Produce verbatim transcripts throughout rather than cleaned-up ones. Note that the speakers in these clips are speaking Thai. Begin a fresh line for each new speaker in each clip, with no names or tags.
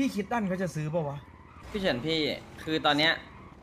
พี่คิดดันเขาจะซื้อป่าวะ
พี่เฉินพี่คือตอนเนี้ย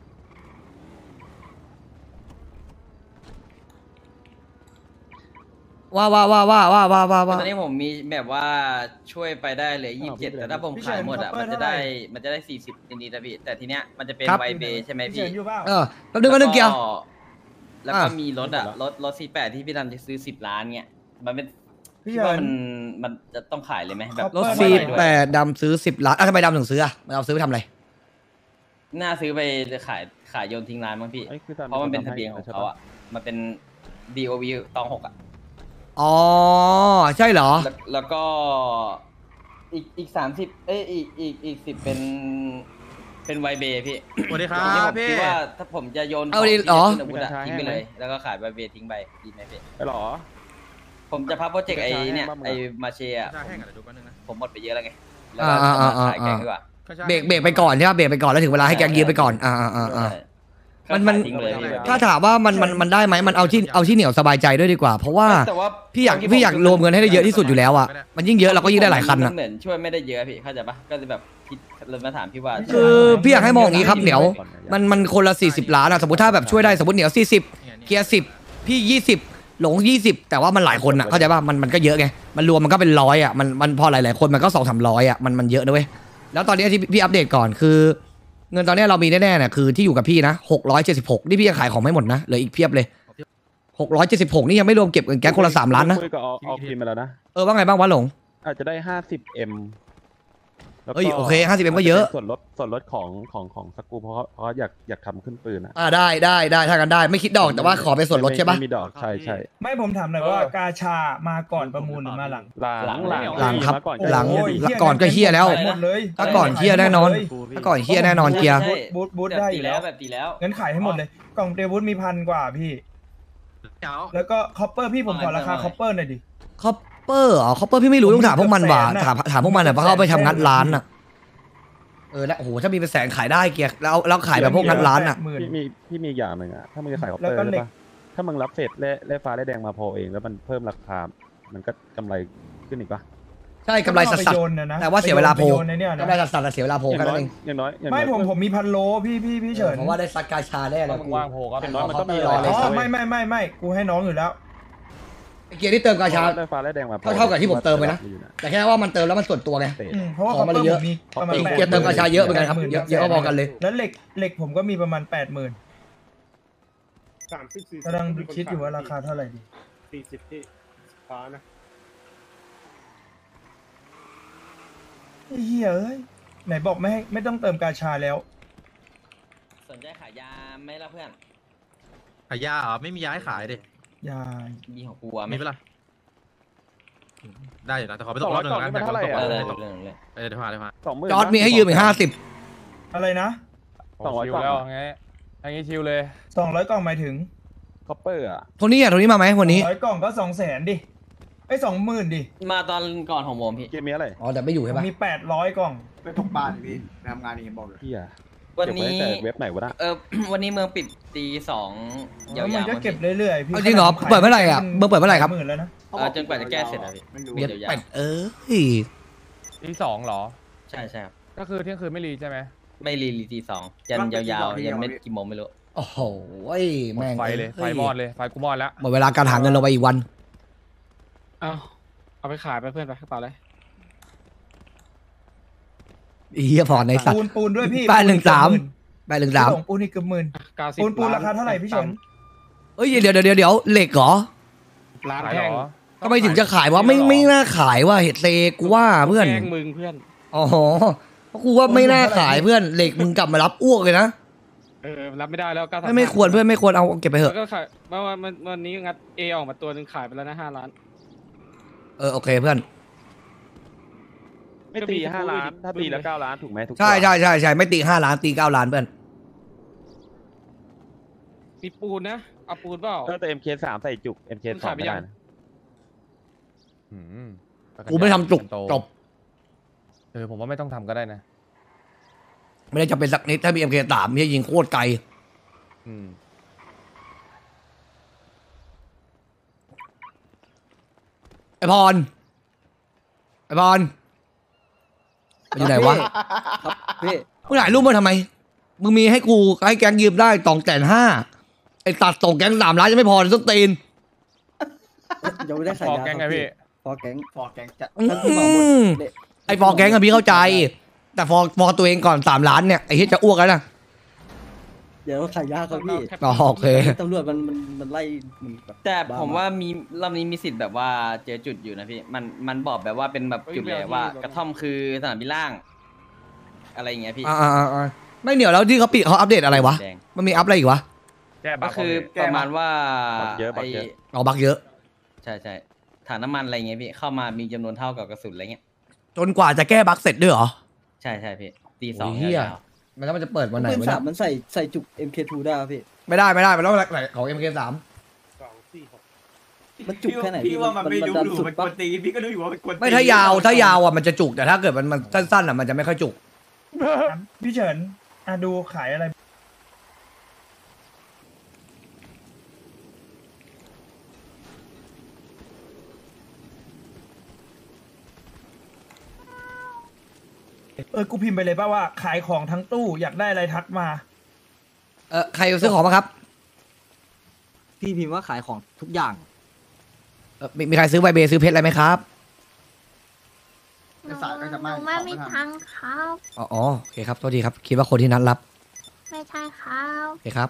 ว่าว่าว่าว่าว่าว่าว่าว่า
ตอนนี้ผมมีแบบว่าช่วยไปได้เลยยี่สิบเจ็ดแต่ถ้าผมขายหมดอ่ะมันจะได้มันจะได้สี่สิบนิดๆนะพี่แต่ทีเนี้ยมันจะเป็นไวเบใช่ไหมพี่
เออแป๊บนึงแป๊บนึงเกียว
แล้วก็มีรถอ่ะรถรถซีแปดที่พี่ดำจะซื้อสิบล้านเงี้ยมันเป็น
พี่
คิด
เฉิ
ว่าน มันมันจะต้องขายเลยไหมแบบ
รถซีแปดดำซื้อสิบล้านอ่ะทำไมดำถึงซื้ออ่ะมันเอาซื้อไปทำอะไร
น่าซื้อไปขายขายโยนทิ้งร้านมั้งพี่เพราะมันเป็นทะเบียนของเขาอ่ะมันเป็น บี โอ วี ตองหกอ่ะ
อ๋อใช่เหรอ
แล้วแล้วก็อีกอีกสามสิบเอ้ยอีกอีกอีกสิบเป็นเป็นไวเบพี่
สวัสดีครับ
พี่คิดว่าถ้าผมจะโยน
เอาดิเหรอ
อาวุธอะทิ้งไปเลยแล้วก็ขายไวเบทิ้งไปดีไหมพี่
หรอ
ผมจะพับโปรเจกต์ไอ้เนี่ยไอ้มาเชีย
ชาแห้งกันเดี๋ยวดูแป๊บนึงนะ
ผมหมดไปเยอะแล้วไงแล้วก็ขายแกงดีกว่า
เบรกเบรกไปก่อนใช่ป่ะเบรกไปก่อนแล้วถึงเวลาให้แกยืมไปก่อนอ่าอ่าอ่าอ่ามันมันถ้าถามว่ามันมันมันได้ไหมมันเอาที่เอาที่เหนียวสบายใจด้วยดีกว่า เพราะว่าพี่อยากพี่อยากรวมเงินให้ได้เยอะที่สุดอยู่แล้วอ่ะมันยิ่งเยอะเราก็ยิ่งได้หลายคันอ่ะ
เหมือนช่วยไม่ได้เยอะพี่เข้าใจปะก็จะแบบคิดเลยมาถามพี่ว่า
คือพี่อยากให้มองอย่างนี้ครับเหนียวมันมันคนละสี่สิบล้านอ่ะสมมติถ้าแบบช่วยได้สมมติเหนียวสี่สิบเกียร์สิบพี่ยี่สิบหลงยี่สิบแต่ว่ามันหลายคนอ่ะเข้าใจป่ะมันมันก็เยอะไงมันรวมมันก็เป็นร้อยอ่ะมันมันพอหลายๆคนมันก็สองสามร้อยอ่ะมันมันเยอะด้วยแล้วตอนนี้ที่พี่อัปเดตก่อนคือเงินตอนนี้เรามีแน่ๆเนี่ยคือที่อยู่กับพี่นะหกร้อยเจ็ดสิบหกนี่พี่ยังขายของไม่หมดนะเหลืออีกเพียบเลยหกร้อยเจ็ดสิบหกนี่ยังไม่รวมเก็บเงินแก๊งคนละสามล้านนะ
คุยกับออกทีมมาแล้วนะ
เออว่าไงบ้างวะหลง
อาจจะได้ห้าสิบเอ็ม
เฮ้ยโอเคห้าสิบเอ็มก็เยอะ
ส่วนลดส่วนลดของของของสกูเพราะเพราะอยากอยากทำขึ้นปืนอ่ะ
อ่าได้ได้ได้ถ้ากันได้ไม่คิดดอกแต่ว่าขอเป็นส่วนลดใช่ปะ
ไม่มีดอกใช่ใช่
ไม่ผมถามหน่อยว่ากาชามาก่อนประมูลหรือมาหลัง
หลัง
หลังครับหลัง
โอ้ย
ก่อนก็เฮี้ยแล้ว
หมดเลย
ถ้าก่อนเฮี้ยแน่นอนถ้าก่อนเฮี้ยแน่นอนเกียร์
บูทบูทได้อยู่แล้ว
แบบตีแล้ว
งั้นขายให้หมดเลยกล่องเดบูทมีพันกว่าพี่แล้วก็คอปเปอร์พี่ผมขอราคาคอปเปอร์หน่อยดิ
คอปเปอร์อ๋อคอปเปอร์พี่ไม่รู้ต้องถามพวกมันว่ะถามถามพวกมันอ่ะเพราะเขาเอาไปทำงัดร้านอ่ะเออแล้วโอ้โหถ้ามีเป็นแสนขายได้เกียร์แล้วแล้วขายแบบพวกงัดร้านอ่ะ
พี่มีพี่มีอย่างหนึ่งอ่ะถ้ามึงจะขายคอปเปอร์ใช่ปะถ้ามึงรับเฟดและและฟ้าและแดงมาพอเองแล้วมันเพิ่มราคามันก็กำไรขึ้นอีกปะ
ใช่กำไรสัสๆแต่ว่าเสียเวลาโพกำไรสัสๆแต่เสียเวลาโพกันนั่นเอง
อย่างน้อย
ไม่ผมผมมีพันโลพี่พี่พี่เฉิน
เพราะว่าได้ซักกาชาได้แล้วกู
ว่างโพก็อย่างน้อยมันต้องมี
รอเลย
อ๋อไม่ไม่ไม่ไม่กูให้น้องอยู่แล้ว
เกียร์ที่เติมกาชา
และฟ้าและแดงมา
เท่ากับที่ผมเติมไปนะแต่แค่ว่ามันเติมแล้วมันส่วนตัวไง
เพราะว่าคอปเปอร์ผมมีประมาณแปด
เกียร์เติมกาชาเยอะเหมือนกันครับเยอะเยอะพอกันเลย
แล้วเหล็กเหล็กผมก็มีประมาณแปดหมื่น
สามสิบสี่
กำลังคิดอยู่ว่าราคาเท่าไหร่ดี
สี่สิบที่ฟ้านะ
ไอ้เหี้ยเอ้ยไหนบอกไม่ให้ไม่ต้องเติมกาชาแล้ว
สนใจขายยาไหมล่ะเพื่อน
ขายยาเหรอไม่มียาให้ขายดิ
ยา
มีของกูอะไหม
มีเปล่าได้อยู่นะแต่ขอไปตกรอบหนึ่งนะแต่ก็ตก
เออ
เล
เลย
ย
เรื่องเลย
เดี๋ยวพาเดี๋ยวพา
สองหมื่น
จอร์ดมีให้ยืมอีกห้าสิบ
อะไรนะ
สองร้อยกล่องแล้วไงอย่างงี้ชิวเลย
สองร้อยกล่องหมายถึง
คอปเปอร์อ่ะ
โทนี่อ่ะโทนี่มาไหมวันนี้
ร้อยกล่องก็สองแสนดิไอ้สองหมื่นดิ
มาตอนก่อนของผมพี่
เกมมีอะไร
อ๋อแต่ไม่อยู่ใช่ปะ
มีแปดร้อยกล่อง
ไปตกปลาดิพี่ไปทำงานเองบอกเลย
พี่อ่ะ
วันนี้
เก็บไว้แต่เว็บไหนวะนะ
เออ วันนี้เมืองปิดตีสองยาว
มัน
ๆ
ก็เก็บเรื่อยๆพี่
เอาจริงเหรอเปิดเมื่อไหร่อ่ะเมื่อเปิดเมื่อไหร่ครับ
หมื่นแล้วนะ
เออจนกว่าจะแก้เสร็จอะพี่
ไม่รู้
เบียด
ยาว
เป็ดเอ้ย
ที่สองเหรอ
ๆใช่ใช่ครับ
ก็คือเที่ยงคืนไม่รีใช่ไหม
ไม่รีรีตีสองยันยาวๆยันไม่กี่โมงไม่รู้
โอ้โห
หมด
แม่ง
ไฟเลยไฟมอดเลยไฟกูมอดแล้ว
หมดเวลาการหาเงินเราไปอีกวัน
เอาเอาไปขายไปเพื่อนไปกระเป๋าเลย
อีเหี้ยพอในสัตว์
ปูนปูนด้วยพี่
แปดหนึ่งสาม แปดหนึ่งสาม
ส่งปูนอีกเกือบหมื่น
เก้าสิบ
ปูนปูนราคาเท่าไหร่พี่ชน
เอ้ยเดี๋ยวเดี๋ยวเดี๋ยวเดี๋ยวเหล็กเหรอ
ร้านแท่ง
ทำไมถึงจะขายวะไม่ไม่น่าขายว่ะเห็ดเซกูว่าเพื่อน
แท่งมึงเพื่อน
อ๋อเพราะกูว่าไม่น่าขายเพื่อนเหล็กมึงกลับมารับอ้วกเลยนะ
เออรับไม่ได้แล้วเก้าสิบ
ไม่ไม่ควรเพื่อนไม่ควรเอาเก็บไปเถ
แล้
อะ
วก็ขายเมื่อวันวันนี้งัดเอออกมาตัวหนึ่งขายไปแล้วนะห้าล้าน
เออโอเคเพื่อน
ไม่ตีห้าล้านถ้าตีแล้วเก้าล้านถูกไหมถูก
ใช่ใช่ใช่ใช่ไม่ตีห้าล้านตีเก้าล้านเพื่อน
มีปูนนะเอาปูนเปล่า
ถ้าแต่ เอ็ม เค สามใส่จุก เอ็ม เค สองไม่ได้นะ
กูไม่ทำจุกจบ
เออผมว่าไม่ต้องทำก็ได้นะ
ไม่ได้จำเป็นสักนิดถ้ามีเอ็มเคสามพี่ยิงโคตรไกล
อืม
ไอพรไอพรมันอยู่ไหนวะ
พี่
มึงถ่ายรูปมาทำไมมึงมีให้กูให้แก๊งยืมได้สองแสนห้าไอ้ตัดส่งแก๊งสามล้านยังไม่พอเลยส้นตีน
ยังไม่ได้ขาย
ฟอก
ยา
แกง
ค
ไง
รับ
พี่
ฟอแก๊ง
ฟอร์แกงจะ
อื
ท่านที่บอกหมด
ม
เด็ก
ไอ้ฟอร์แก๊งอะพี่เข้าใจ แต่ฟอร์ฟอร์ตัวเองก่อนสามล้านเนี่ยไอ้เหี้ยจะอ้วกแล้วนะ
เดี๋ยวขายยาครับพี่
อ๋อโอเค
ตำรวจมันมันมันไล่มันบบ
แต่
บ้
ผมว่ามีรอบนี้มีสิทธิ์แบบว่าเจอจุดอยู่นะพี่ มันมันบอกแบบว่าเป็นแบบจุดเลยว่ากระท่อมคือสนามบินล่าง อะไรอย่างเงี้ยพี่
อ่าอ่าอ่าไม่เหนียวแล้วที่เขาปิดเขาอัปเดตอะไรวะ
แดง
มันมีอัปอะไรอีกวะ
แก้บั
ก็
ฟ
คือ
พี่
ประมาณว่า
บักเยอะบัก
ไอ้
เยอะ
เอาบักเยอะ
ใช่ใช่ถังน้ำมันอะไรเงี้ยพี่เข้ามามีจำนวนเท่ากับกระสุนอะไรเงี้ย
จนกว่าจะแก้บักเสร็จด้วยเหรอ
ใช่ใช่พี่ตีสอง
โอ้ยเหี้ย
ยาว
มันแล้วมันจะเปิดวันไหน
ปืน
วะ
สา
เนี่
ม
ย
มันใส่ใส่จุก เอ็ม เค ทู ได้ครับพี่
ไม่ได้ไม่ได้มันต้องไหนของ เอ็ม เค สาม
มันจุกแค่ไหน
พี่ว่ามันไม่ดู
ดัน
ดู
สุด
มันก
ปะ
วนตีนพี่ก็ดูอยู่ว่ามันกวนตีน
ไม่ถ้ายาวถ้ายาวอ่ะมันจะจุกแต่ถ้าเกิดมันมันสั้นๆอ่ะมันจะไม่ค่อยจุก
พี่เฉินอ่ะดูขายอะไร เออ กูพิมพ์ไปเลยป่ะว่าขายของทั้งตู้อยากได้อะไรทักมา
เออใครซื้อของมาครับ
พี่พิมพ์ว่าขายของทุกอย่าง
เออมีมีใครซื้อใบเบซื้อเพชรอะไรไหมครับ
ไอ้สายก็จะ
ห
มา
นูไม่มีทางครับ
อ๋ออ๋อโอเคครับโทษทีครับคิดว่าคนที่นัดรับ
ไม่ใช่ครับ
โอเคครับ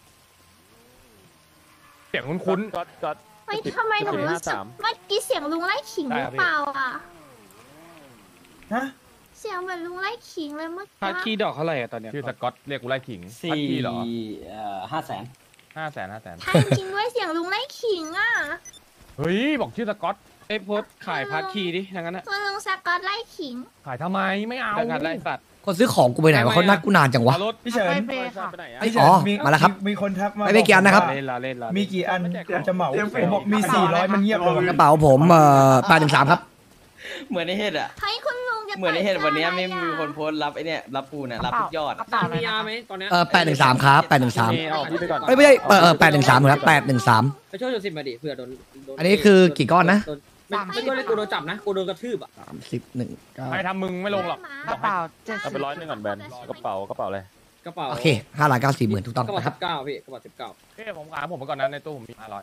เสียงคุ้น
ก็ก็
เฮ้ยทำไมหนูรู้สึกเมื่อกี้เสียงลุงไล่ขิงหรือเปล่าอ่ะ
ฮะ
เสียงเหมือนลุงไล่ขิงเลยเมื่อ
ๆพา
กี้
คีดอกเท่าไหร่อะตอนเนี้ย
ชื่อสกอตเรียกกูไล่ขิง
สี่
พัดกี้เหรอ
เอ่อห้าแสน
ห้าแสนห้าแสน
ใช่จริงด้วยเสียงลุงไล่ขิงอ่ะ
เฮ้ย บอกชื่อสกอต
เอ้ยโพสต์ขายพาคีดิทั้งนั้นอะ
ส่วนลุงสกอตไล่ขิง
ขายทำไมไม่เอา
ดังนั้นไล่สัตว์
คนซื้อของกูไปไหนวะเขานัดกูนานจังวะ
เอารถ
พี่เฉิน
ไปไหนอะ
พี่เฉิน
อ๋อ
มี
มาแล้วครับ
มีคนทักมา
ไม่ไม่กี่อันนะครับ
เล่นละเล่นละ
มีกี่อันจะเหมาผมบอกมีสี่ร้อยมันเงียบเลย
กระเป๋าผมเอ่อแปดหนึ่งสามครับ
เหมือนในเฮดอะ
เฮ้ยคุณลุงจะ
เหมือนในเฮด
ปิ
วันเนี้ยไม่
ร้า
มี
อะ
คนโพสต์รับไอเนี้ยรับปูน่ะรับทุกยอดอะ
มียาไหมตอนเนี้ย
เออแปดหนึ่งสามครับแปดหนึ่งสาม
เอาพี่ไปก่อน
เอ้ยไม่ใช่เออเออแปดหนึ่งสามครับแปดหนึ่งสาม
ไปช่วยโจสิบมาดิเผื่อโดนโด
อันนี้คือกี่ก้อนนะ
โดไม่ไม่ก็ได้กูโดนจับนะกูโดนกระทืบอะ
สามสิบหนึ่งเก้า
ใครทำมึงไม่ลงหรอก
กระเป๋าเจ็ด
เอาไปร้อยหนึงก่อนแบนกระเป๋ากระเป๋าอะไร
กระเป๋า
โอเคห้าล้านเก้าสี่หมื่นถูกต้อง
กระเป๋า
นะค
สิ
รับ
บเก้าพี่กระเป๋าสิบเก้า
เอ้ยผมขายผมไปก่อนนะในตู้ผมมีห้าร้อย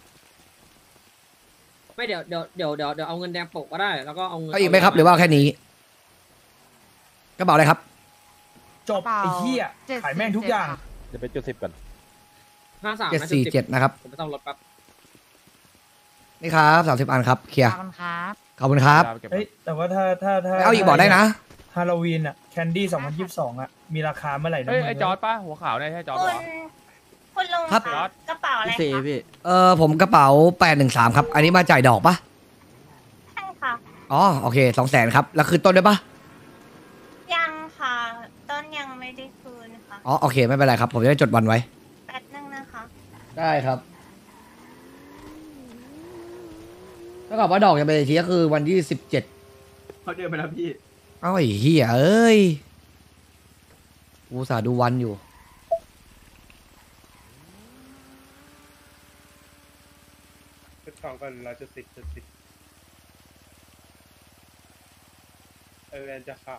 ไม่เดี๋ยวเดี๋ยวเดี๋ยวเดี๋ยวเดี๋ยวเอาเงินแดงโปะก็ได้แล้วก็เอาเงิน
ก็อีกไหมครับหรือว่าแค่นี้กระเป๋าอะไรครับ
จบไอ้เหี้ยขายแม่งทุกอย่าง
จะไปจุดสิบก่อน
ห้าสาม
เจ็ดสี่เจ็ดนะครับ
ผมไปซ่อมรถแป๊บ
นี่ครับสามสิบอันครับเคลียร์
ขอบคุณครับ
ขอบคุณครับ
เก็บ
เฮ้ย แต่ว่าถ้าถ้าถ้า
เอาอีกบอกได้นะ
ฮาโลวีนอะแคนดี้สองพันยี่สิบสองอะมีราคาเมื่อไหร่นะ
เฮ้ย
มึง
ไอจอร์ดป่ะหัวขาวเนี่ยใช่จอร์ด
คุณ
ปะ
คุณลุง
ครับ
ะกระเป๋าอะไร
พี่เซ
คะ
พี่
เออผมกระเป๋าแปดหนึ่งสามครับ อันนี้มาจ่ายดอกปะ
ใช่ค่ะ
อ๋อโอเคสองแสนครับแล้วคืนต้นด้วยปะ
ยังค่ะ ต้นยังไม่ได้คืนค่ะ
อ๋อโอเคไม่เป็นไรครับ ผมจะได้จดวันไว้
แป๊บนึงนะคะ
ได้ครับถ้ากับว่าดอกจะเป็นทีก็คือวันที่สิบเจ็ด
เขาเดินไปแล้วพี่
เอ้าไอ้เหี้ยเอ้ยกูสาห์ดูวันอยู่
เป็นของกันเราจะติดจะติดเออจะขาย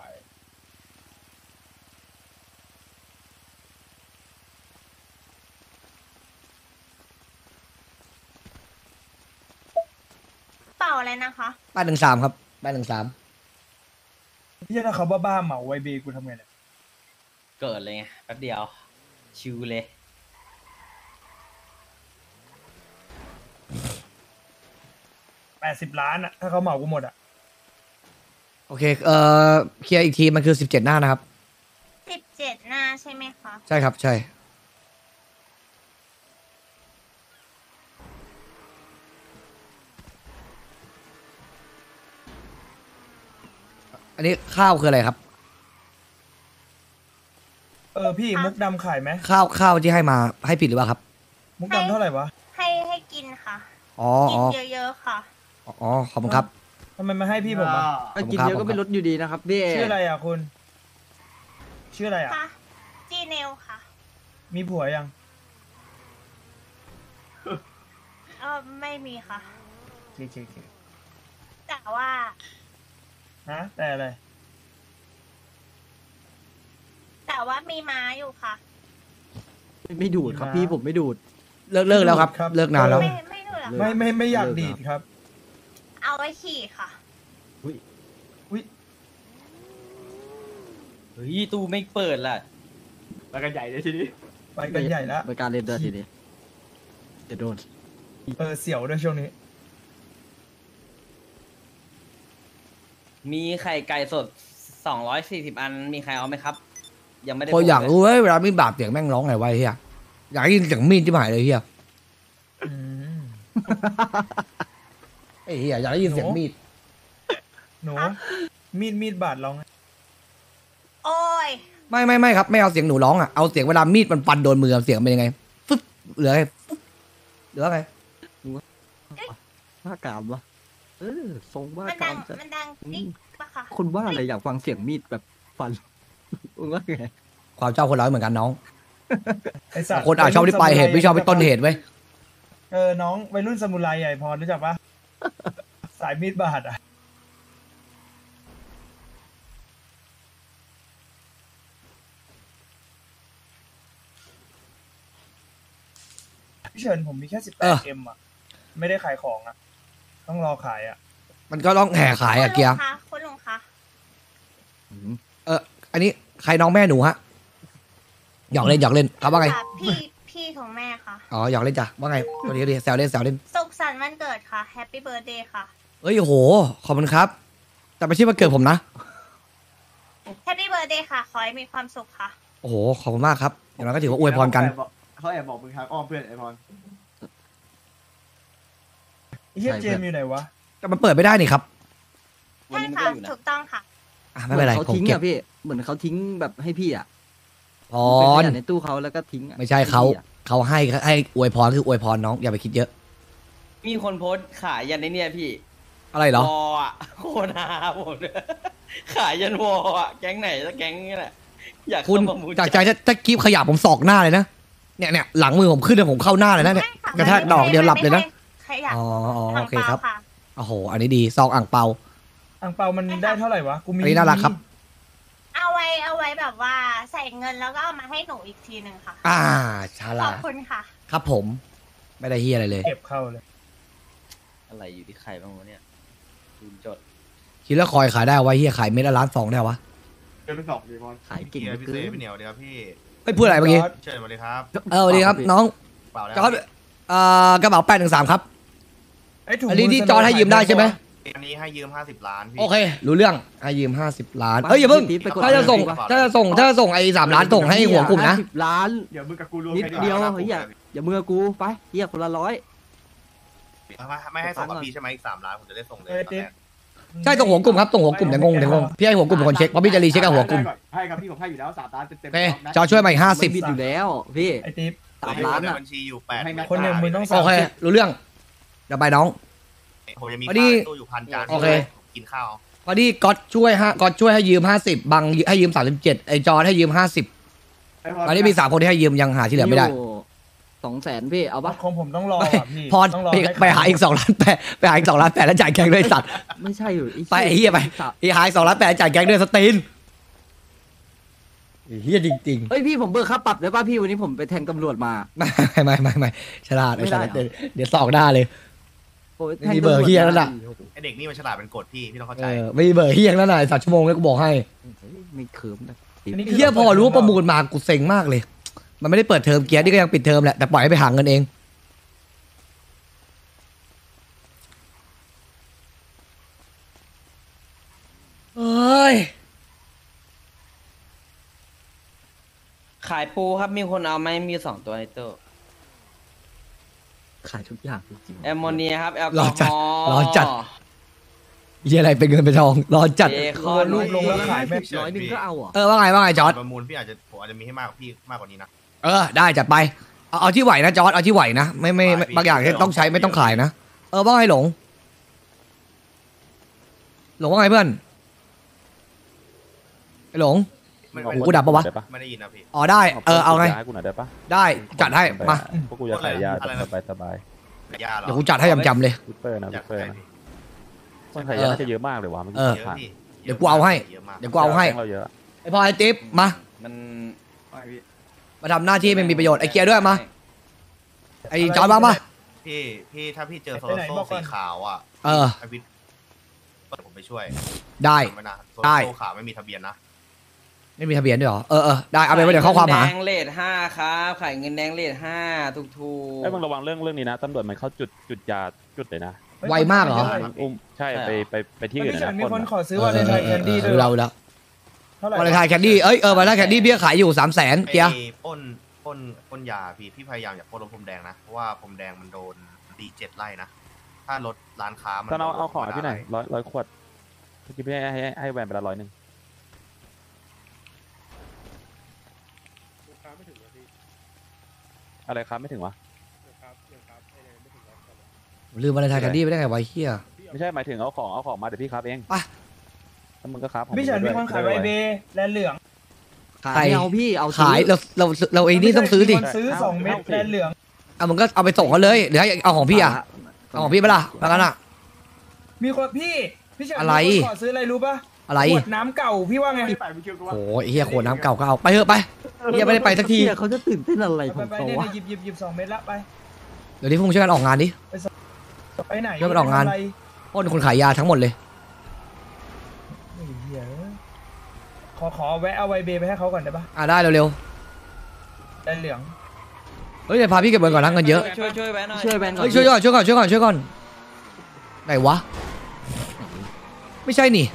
เป่าอะไรนะคะ
แปดหนึ่งสามครับแปดหนึ่งสาม
พี่ถ้าเขาบ้าๆเหมาไวเบกูทำไงเนี่ย
เกิดเลยไงแป๊บเดียวชิวเลย
แปดสิบล้านอะถ้าเขาเหมากูหมดอะ
โอเคเอ่อเคลียร์อีกทีมันคือสิบเจ็ดหน้านะครับ
สิบเจ็ดหน้าใช่ไหมคะ
ใช่ครับใช่อันนี้ข้าวคืออะไรครับ
เออพี่มุกดำขายไหม
ข้าวข้าวที่ให้มาให้ผิดหรือเปล่าครับ
มุกดำเท่าไหร่วะ
ให้ให้กินค่ะ
อ๋อ
กิ
อ๋อ
เยอะๆค่ะ
อ๋อขอบคุณครับ
ทำไมมาให้พี่ผมอะ
ไปกินเยอะก็ไม่ลดอยู่ดีนะครับพี่
ชื่ออะไรอะคุณ ชื่ออะไรอะ
ค่ะ จีเนลค่ะ
มีผัวยัง
เออไม่มีค่ะ
เคเคเค
แต่ว่า
ฮะแต่อะไร
แต่ว่ามีม้าอยู่ค่ะ
ไม่ดูดครับพี่ผมไม่ดูด
เลิกเลิกแล้วครับ เลิกนานแล้ว
ไม่ไม่ดูหรอ
ไม่ไม่ไม่อยากดีดครับ
เอาไว้ขี่ค่ะ
เฮ้ยตู้ไม่เปิดล่ะ
ไปกันใหญ่เลยทีนี้
ไปกันใหญ่แล้ว
ไปการเล่นเดือดทีนี้จะโดน
เออเสี่ยวด้วยช่วงนี้
มีไข่ไก่สดสองร้อยสี่สิบอันมีใครเอาไหมครับ ยังไม่ได้
พออยาก
บ
รู้เว้ยเวลามีดบาดเสียงแม่งร้องไงวะไอ้เฮียอยากได้ยินเสียงมีดที่หายเลยเฮีย
อืม
ไอ้เฮียอยากได้ยินเสียงมีด
หนูมีดมีดบาดร้องไง
โอ้ย
ไม่ไม่ไม่ครับไม่เอาเสียงหนูร้องอ่ะเอาเสียงเวลามีดมันฟันโดนมือเสียงเป็นยังไงฟึบเหลือไงฟึบเหลือไง
ว่ากามวะเออทรงว่า
มัน
กา
ดัง
มจะ
มันดังกิ๊กปะคะ
คนว่าอะไรอยากฟังเสียงมีดแบบฟันมึงว่าไง
ความเจ้าคนร้ายเหมือนกันน้อง
ไอสัตว์
คนอาจชอบที่ปลายเหตุไม่ชอบที่ต้นเหตุไว้ย
เออน้องวัยรุ่นซามูไรใหญ่พอรู้จักปะ สายมีดบาดอ่ะพี่เฉินผมมีแค่สิบแปดเอ็มอ่ะ ไม่ได้ขายของอ่ะ ต้องรอขายอ่ะ
มันก็ต้องแห่ขายอะเกียร์
คุณลุงคะคุณลุงคะ
อืม
เอออันนี้ใครน้องแม่หนูฮะหยอกเล่นหยอกเล่นครับว่าไง
ค่ะพี่พี่ของแม่ค่ะ
อ๋อหยอกเล่นจ้ะว่าไงตัวนี้ก็ดีแซวเล่นแซวเล่น
สุขสันต์วันเกิดค่ะ แฮปปี้เบิร์ดเดย์ค่ะ
เอ้ยโอ้โหขอบคุณครับแต่ไม่ใช่วันเกิดผมนะ
แฮปปี้เบิร์ดเดย์ค่ะ ขอให้มีความสุขค่ะ
โอ้โหขอบคุณมากครับอย่างน้อยก็ถือว่าอวยพรกัน
เขาแอบบอกมึงทางอ้อมเพื่อนไอพร
ไอ้เฮียเจมส์อยู่ไหนวะ
แต่มันเปิดไม่ได้นี่ครับ
วัน
ใช่
นี้มัน
ค่ะ
ก็อยู่นะ
ถูกต้องค่ะ
อ่ะไม่เป็นไร
หอเขา
ผม
ทิ้ง
เก็บ
อะพี่เหมือนเขาทิ้งแบบให้พี่อะ
พ
เป็นข
ร
ยะในตู้เขาแล้วก็ทิ้งอะ
ไม่ใช่เขา
พี่อะ
เขาให้ให้อวยพรคืออวยพรน้องอย่าไปคิดเยอะ
มีคนโพสต์ขายยันในเนี่ยพี่
อะไรเหรอ
วออะโคนาผมเนี่ยขายยันวออะแก๊งไหนสักแก๊งนี่แหละอยาก
คุณ
เข้ามามู
จากใจถ้าถ้ากีบขยับผมสอกหน้าเลยนะเนี่ยเนี่ยหลังมือผมขึ้นเลยผมเข้าหน้าเลยนะเนี่ย
ใช่ค่
กระแทกดอกเดียวหลับเลยนะ
ขยะ
อ๋ออ๋อ
ทาง
โอเค
เปล่า
ครับ
ค่ะ
โอ้โหอันนี้ดีซองอ่างเปา
อังเปามันได้เท่าไหร่วะ กูมี
อันนี้น่ารักครับ
เอาไว้เอาไว้แบบว่าใส่เงินแล้วก็เอามาให้หนูอีกทีหนึ่งค่ะ
อ่าฉ
ข
ลา
อบ
ด
คุณค่ะ
ครับผม ไม่ได้เฮียอะไรเลย
เก็บเข้าเลย
อะไรอยู่ที่ใครบ้างวะเนี่ยดูจด
คิดแล้วคอยขายได้วะเฮียขายเม็ดละล้านสองได้วะ
เดินไปสองดีพร
ขายเก่งเหลือ
พี่
เกิ
เซ
น
พี่เหนียวเดียวพี่
ไม่พูดอะไรเมื่อกี้
เชิญมาเลยครับ
เออสวัสดีครับน้อง
เปล่าแล้ว
จอร์ดเอ่อกระเป๋าแปดหนึ่งสามครับ
ไอ้ถุง
อันนี้
มื
ที่จอร์ดให้ยืมได้ใช่ไหม
อันนี้ให้ยืมห้าสิบล้านพี่
โอเค รู้เรื่องให้ยืมห้าสิบล้านเอ้ยอย่าเพิ่ง
ไปกด
ถ้าจะส่ง
ไปกด
ถ้าจะส่งถ้าจะส่งไอ้สามล้านส่งให้หัวกลุ่มนะ
สิบล้าน
เดี๋ยวมึงกับกูรวม
นิด
กัน
เดียว
กา
เฮ้ยอย่าอย่ามือกูไปเฮียคนละร้อย
ไม่ไม่ให้ส่งกับพี่ใช่ไหมอีกสามล้านผมจะได้ส่งเลย
เอ้ย
ตอน
ติ๊
แร
บ
ก
ใช่ส่งหัวกลุ่มครับส่งหัวกลุ่มเดี๋ยวงงเดี๋ยวงงพี่ให้หัวกลุ่มเป็นคนเช็คเพราะพี่จะรีเช็คกับหัวกลุ่ม
ให้ครับพี่ผมให้อยู่แล้วสามล้านเต็ม
โอเคจอร์ดช่วยมาอีกห้าสิบ
มันบิดอยู่แล้วพี่
ไอ้ติ๊บ
สามล้าน
ใน
อะ
บัญชีอยู่แปด
คนหนึ่งมึงต้อง
โอเครู้เรื่องเดี๋ยวไปน้อง
ผมจะมี
พอดี
ค่าตู้อยู่พันจาน
โอเค
กินข้าว
พอดีก๊อตช่วยฮะก๊อตช่วยให้ยืมห้าสิบบังให้ยืมสามสิบเจ็ดไอ้จอร์ดให้ยืมห้าสิบอันนี้มีสามคนที่ให้ยืมยังหาที่เหลือไม่ได้
สองแสนพี่เอาปะ
ของผมต้องรอ
ไป
อ่ะพี่
พอ
ต้องรอ
ไป
ให้
ไปหาอีกสองล้านแปดไปหาอีกสองล้านแปดแล้วจ่ายแกงด้วยไอ้สัตว์
ไม่ใช่อยู่
ไปไอ้เหี้ยไป อีหายสองล้านแปดจ่ายแกงด้วยสตีนไอ้เฮียจริง
เฮ้ยพี่ผมเบิกค่าปรับได้ป่ะพี่วันนี้ผมไปแทงตำรวจมา
ๆไม่ไม่ไม่ไม่ฉลาดไอ้
ไม่ได้
ฉลาด
เหรอ
เดี๋ยวสอกหน้าเลย
โอ้ย
ไม่มีเบอร์เหี้ยแล้วล่ะ
ไอเด็กนี่มันฉลาดเป็นกฎพี่พี่ต้องเข้า
เอ
ใจ
อไม่มีเบอร์เฮียงแล้วนะไอ้สัตว์ชั่วโมงแล้วกูบอกให้
ไม่เคิร์มนะ
อันนี้
ไอ้เฮียพอรู้ว่าประมูลมากูเซ็งมากเลย มันไม่ได้เปิดเทอมเกียร์นี่ก็ยังปิดเทอมแหละแต่ปล่อยให้ไปหาเงินเองเอ้ย
ขายปูครับมีคนเอาไหมมีสองตัวในตู้
ขายทุกอย่างจริงๆ
แอมโมเนียครับแอลก
ร
อ
อ
ฮ
จัด
อล์
รอจัด เฮียอะไรเป็นเงินเป็นทองรอจัด
เบค
ร
อ
อน รูปลงแล้วขายแม่ง
ร้อยหนึ่งก็เอาอ่ะ
เออว่าไงว่าไงจอร์ด
ประมูลพี่อาจจะผมอาจจะมีให้มากกว่าพี่มากกว่านี้นะ
เออได้จัดไปเอาเอาที่ไหวนะจอร์ดเอาที่ไหวนะไม่ไม่ไม่
ไหวพี่
บางอย่างที่ต้องใช้ไม่ต้องขายนะเออว่าไงหลง หลงว่าไงเพื่อนไอ้หลง
ไม่
โอ้
ไม่
โหกูดับปะวะ
ได้ปะ
ไม่ได้ยินนะพี่
อ๋อได้เออเอาไง
ให้กูหน่อยได้ปะ
ได้จัดให้มา
พวกกูจะขายยา
อะไรนะ
สบายสบาย
ยาเหรอ
เดี๋ยวกูจัดให้จำๆเลย
วิปเปอร์นะ
อ
วิ
ยาก
ปเปอร์
ได้
นะ
พี่
คนขายยาน่าจะเยอะมากเลยว่ะเมื่อ
เอ
กี้
อ
เยอะ
ผ่าน
พี่
เดี๋ยวกูเอาให้
เยอะมาก
เดี๋ยวกูเอาให้
เราเยอะ
ไอพอไอติ๊บมา
มัน
มาทำหน้าที่มันมีประโยชน์ไอ้เกียร์ด้วยมาไอ้จอร์ดบ้างปะ
พี่พี่ถ้าพี่เจอโซโลโซ่สีขาวอ่ะ
เออ
ไอวิทเปิดผมไปช่วย
ได้
ไม่นะโซโล
ได้
โซ่ขาวไม่มีทะเบียนนะ
ไม่มีทะเบียนด้วยเหรอเออเออได้เอาไปไว้เดี๋ยวข้อความหา
แดงเลทห้าครับขายเงินแดงเลทห้าถูกถูก
ไอ้ยมึงระวังเรื่องเรื่องนี้นะตำรวจมันเข้าจุดจุดยาจุดเลยนะ
ไวมากเหรอ
มันอุ้มใช่ไปไปไปที่
ไม่
อื่น
พี่เฉิน
นะ
มีคน
นะ
ขอซื้อวาเลนไทน์แคนดี้ด้วย
เราแล้ว
เท่าไหร่
วาเลนไทน์แคนดี้เอ้ยเออวาเลนไทน์แคนดี้เบี้ยขายอยู่สามแสนเกียร์
ไอ้ปล้นปล้นปล้นยาพี่พี่พยายามอย่าปล้นรถพรมแดงนะเพราะว่าพรมแดงมันโดนดีเจ็ดไล่นะถ้ารถร้านค้ามัน
ตอนเอา
โดน
เอาของ
ธรรมดา
พี่หน่อยร้อยร้อยขวดเมื่อกี้พี่ให้ให้ให้แวนไปละร้อยหนึ่งอะไรครับไม่ถึงวะ
ลืมวาเลนไทน์แคนดี้ไปได้ไงวะเฮีย
ไม่ใช่หมายถึงเอาของเอาของมาเดี๋ยวพี่ครับเอง
ไป
แล้วมึงก็ครับของ
พี่เฉิน
ด้
มี
วย
คนขายไวเบแลนเหลือง
ขายไม่เอาพี่เอาซื้อ
ขายเราเราเราเองนี่ต้องซื้อดิ
มีคนซื้อสองเม็ดแลนเหลือง
อ่ะมึงก็เอาไปส่งเขาเลยหรือให้เอาของพี่อ่ะเอาของพี่ไปะล่ะแล้วกันอ่ะ
มีคนพี่พี่เฉิน
อะไร
มีคนขอซื้ออะไรรู้ปะ
อะไร
ขวดน้ำเก่าพี่ว่าไง
ไม่ไปไม่เชื่อกูว่า
โอ้ยเฮียขวดน้ำเก่าก็เอาไปเถอะไปเฮียไม่ได้ไปสักที
เหี้ยเขาจะตื่นเต้นอะไรข
ไป
อง
ไป
เขา
เนี่ยว
ะ
หยิบหยิบหยิบสองเม็ดละไป
เดี๋ยวนี้พวกมึงช่วยกันออกงานดิ
ไปไหน
ช่วยมันออกงาน
ไปทำะไร
ปล้นคนขายยาทั้งหมดเลย
ไอ้เหี้ยขอขอแวะเอาไวเบไปให้เขาก่อนได้ปะ
อ่ะได้เร็ว
แลนเหลือง
ๆเฮ้ยเดี๋ยวพาพี่เก็บเงินก่อนนะเงินเยอะ
ช่วยช่วยแว้หน่อย
ช่วยแบนก่อน
เฮ้ยช่วยก่อนช่วยก่อนช่วยก่อนช่วยก่อนไหนวะไม่ใช่นี่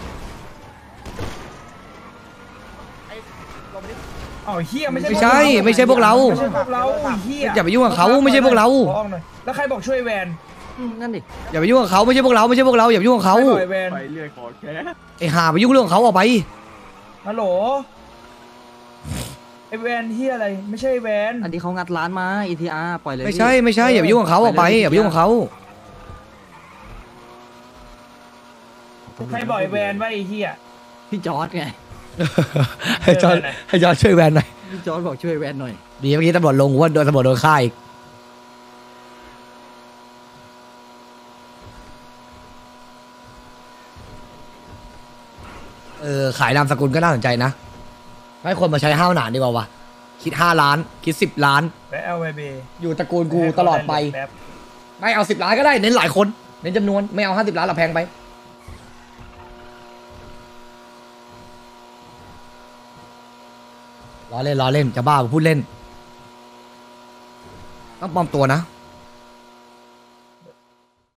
อ๋อเฮียไม่ใช่
ไม่ใช่ไม่ใช่พวกเรา
ไม่ใช่พวกเราไอ้เฮีย
อย่าไปยุ่งกับเขาไม่ใช่พวกเรา
ขอออกหน่อยแล้วใครบอกช่วยแวน
อืมนั่นดิ
อย่าไปยุ่งกับเขาไม่ใช่พวกเราไม่ใช่พวกเราอย่าไปยุ่งกับเขา
ใครบอกไอ้แวน
ไปเรื่อยขอแค่
ไอ้ห่าไปยุ่งเรื่องของเขาออกไป
ฮัลโหลไอ้แวนเฮียอะไรไม่ใช่แวน
อันนี้เขางัดร้านมา อี ที อาร์ ปล่อยเลย
ไม่
พี่
ใช่ไม่ใช่อย่าไปยุ่งกับเขาออกไปอย่าไปยุ่งกับเขา
ใครบอกไอ้แวนว่าไอ้เฮีย
พี่จอร์ดไง
ให้จอนให้จอนช่วยแวนหน่อย
พี่จอร์ดบอกช่วยแวนหน่อย
ดีเมื่อกี้ตำรวจลงว่าโดนตำรวจโดนฆ่าอีกเออขายนามสกุลก็น่าสนใจนะให้คนมาใช้ห้าวหนานดีกว่าวะคิดห้าล้านคิดสิบล้าน
แวะเอาไวเบ
อยู่ตระกูลกูตลอดไป
แป๊บ
ไม่เอาสิบล้านก็ได้เน้นหลายคนเน้นจำนวนไม่เอาห้าสิบล้านหรอกแพงไปล้อเล่นล้อเล่นจะบ้าพูดเล่นต้องปลอมตัวนะ